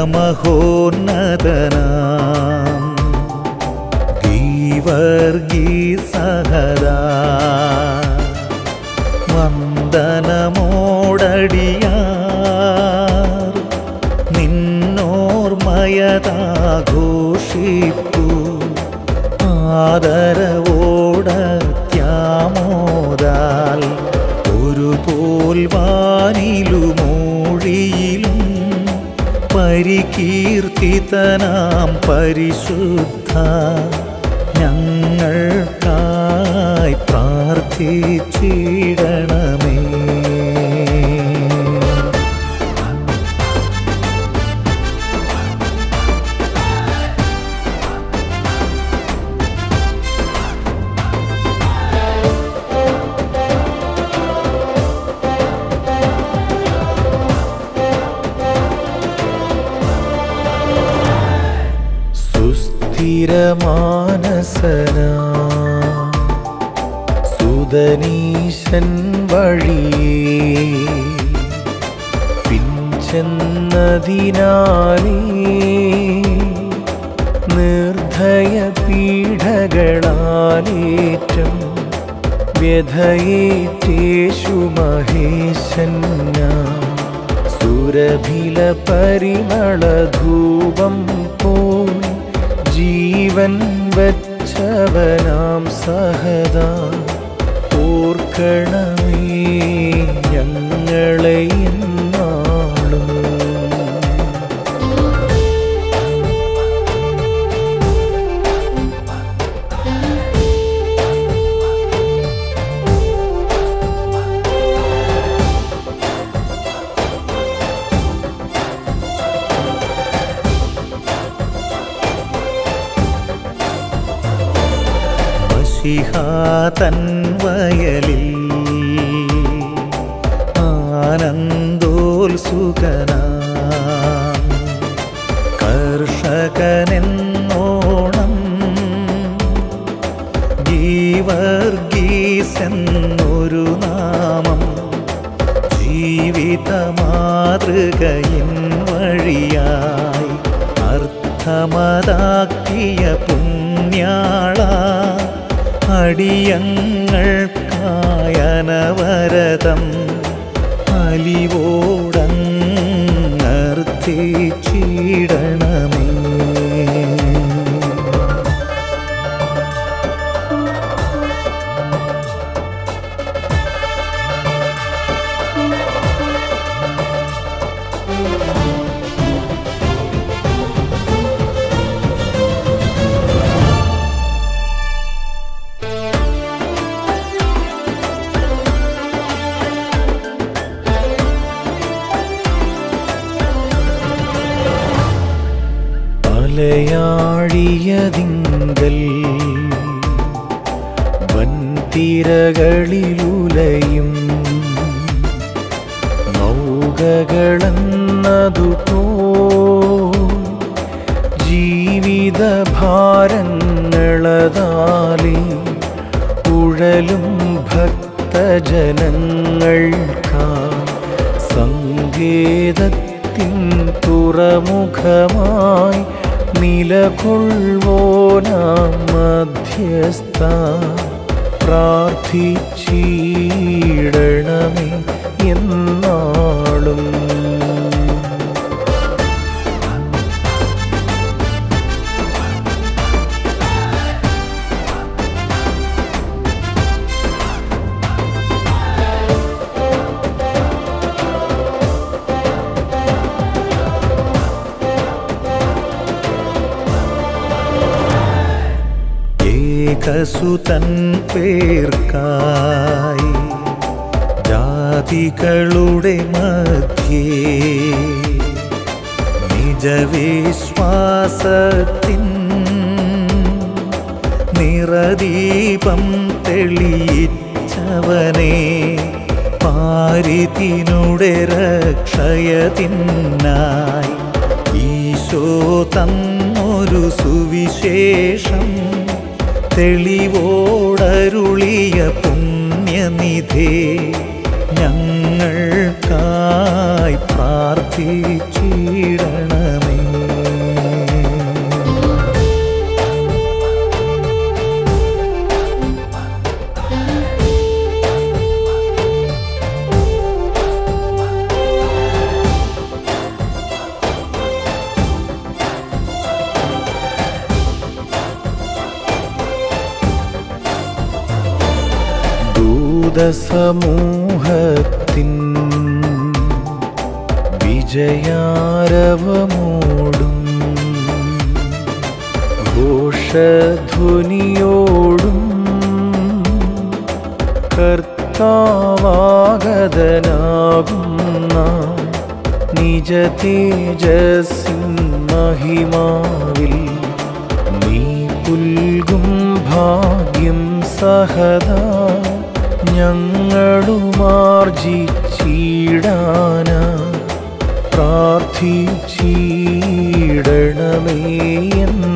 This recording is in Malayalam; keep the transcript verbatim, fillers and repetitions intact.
മഹോന്നതനാം ഗീവർഗീസഹദാ വന്ദനമോടടിയാർ നിന്നോർമയതാഘോഷിപ്പു ആദരവോടത്യാമോദാൽ ഒരു പോൽവാനിലുമൂഴിയിലും പരികീർത്തിതനാം പരിശുദ്ധ ഞങ്ങൾക്കായി പ്രാർത്ഥിച്ചിടണമേ. സുസ്ഥിരമാനസനാ സുദനീശൻ വഴിയേ പിൻചെന്നതിനാലേ നിർദ്ധയ പീഡകളാലേറ്റം വ്യഥയേറ്റേഷു മഹേശൻ ഞാൻ സുരഭില പരിമളധൂപം പോൽ ജീവൻ വച്ചവനാം സഹദാ ഓർക്കണമേ ഞങ്ങളെ എന്നാളും. തൻ വയലിൽ ആനന്ദോത്സുകനാം കർഷകനെന്നോണം ഗീവർഗീസെന്നൊരു നാമം ജീവിത മാതൃകയിൻ വഴിയായി അർത്ഥമതാക്കിയ പുണ്യാള അടിയങ്ങൾക്കായനവരതം അലിവോടങ്ങർത്തിച്ചിടണമേ. മലയാഴിയതിങ്കൽ വൻതിരകളിലുലയും നൗകകളെന്നതുപോ ജീവിതഭാരങ്ങളതാലേ ഉഴലും ഭക്തജനങ്ങൾക്കാ സങ്കേതത്തിൻ തുറമുഖമായി നിലകൊള്ളുവോനാം മധ്യസ്ഥ പ്രാർത്ഥിച്ചിടണമേ എന്നാളും. ഏകസുതൻ പേർക്കായി ജാതികളുടെ മധ്യേ നിജവിശ്വാസത്തിൻ നിറദീപം തെളിയിച്ചവനെ പാരിതിനുടെ രക്ഷയതിനായി ഈശോ തന്നൊരു സുവിശേഷം തെളിവോടരുളിയ പുണ്യനിധേ ഞങ്ങൾക്കായി പ്രാർത്ഥിച്ചിടണമേ. ദൂതസമൂഹത്തിൻ വിജയാരവമോടും ഘോഷധ്വനിയോടും കർത്താവാഗതനാകുന്ന നിജ തേജസ്സിൻ മഹിമാവിൽ നീ പുൽകും ഭാഗ്യം സഹദാ ഞങ്ങളുമാർജിച്ചിടാനാ പ്രാർത്ഥിച്ചിടണമേ.